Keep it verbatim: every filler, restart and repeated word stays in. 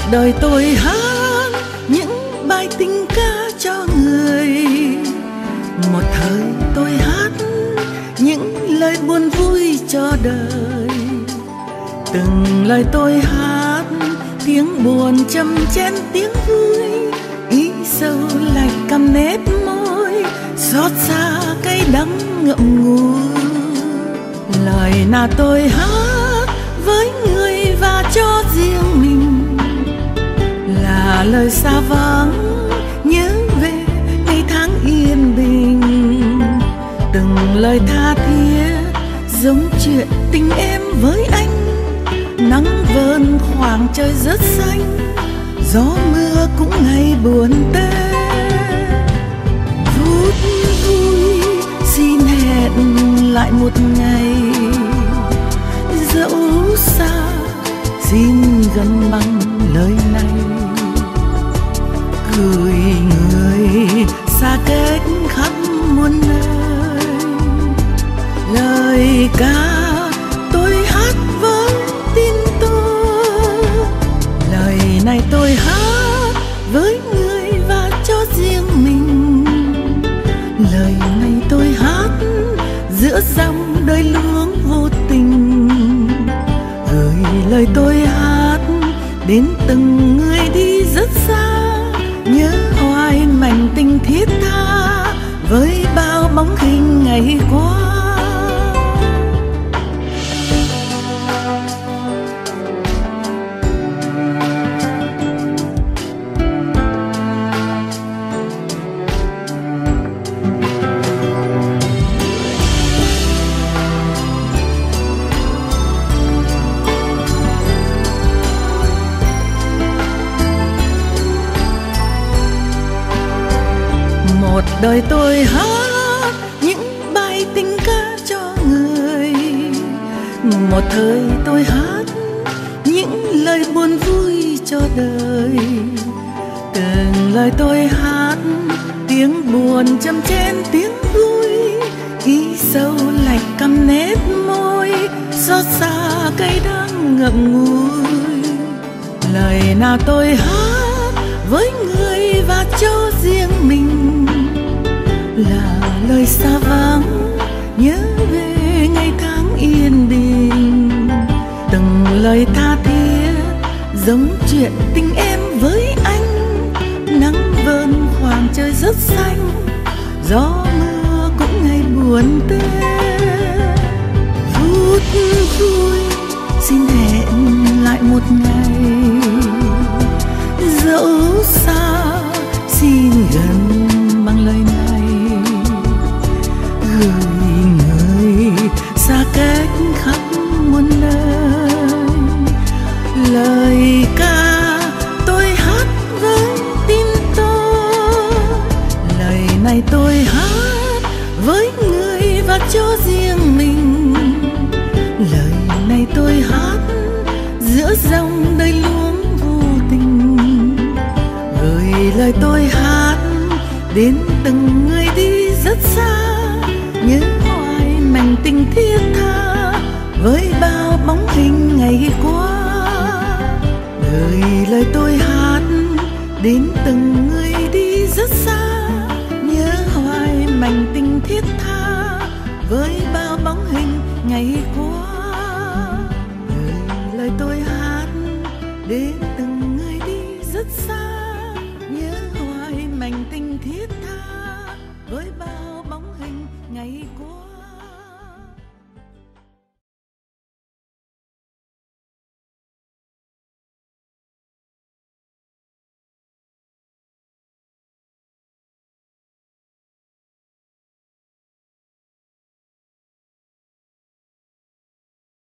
đời tôi hát những bài tình ca cho người, một thời tôi hát những lời buồn vui cho đời. Từng lời tôi hát tiếng buồn châm chén tiếng vui, ý sâu lạnh căm nét môi, xót xa cay đắng ngậm ngùi. Lời nào tôi hát với người và cho riêng mình, là lời xa vắng nhớ về ngày tháng yên bình. Từng lời tha thiết giống chuyện tình em với anh, nắng vờn khoảng trời rất xanh, gió mưa cũng ngày buồn tê. Phút vui xin hẹn lại một ngày, dẫu xa xin gần bằng lời này. Gửi người xa cách khắp muôn nơi, lời ca tôi hát với tin tôi. Lời này tôi hát với người và cho riêng mình, lời này tôi hát giữa dòng đời luống vô tình. Gửi lời tôi hát đến từng người đi rất xa, nhớ hoài mảnh tình thiết tha với bao bóng hình ngày qua. Một đời tôi hát những bài tình ca cho người, một thời tôi hát những lời buồn vui cho đời. Từng lời tôi hát tiếng buồn châm chén tiếng vui, ý sâu lạnh căm nét môi, xót xa cay đắng ngậm ngùi. Lời nào tôi hát với người và cho riêng mình, là lời xa vắng nhớ về ngày tháng yên bình. Từng lời tha thiết giống chuyện tình em với anh, nắng vờn khoảng trời rất xanh, gió mưa cũng ngày buồn tê. Phút vui xin hẹn lại một ngày, dẫu xa xin gần bằng lời này. Gửi người xa cách khắp muôn nơi, lời ca tôi hát với tin tôi. Lời này tôi hát với người và cho riêng mình, lời này tôi hát giữa dòng đời luống vô tình. Gửi lời tôi hát đến từng người đi rất xa, nhớ hoài mảnh tình thiết tha với bao bóng hình ngày qua. Gửi lời tôi hát đến từng người đi rất xa, nhớ hoài mảnh tình thiết tha với bao bóng hình ngày qua. Gửi lời tôi hát đến từng người đi rất xa, nhớ hoài mảnh tình thiết tha với bao bóng hình ngày qua.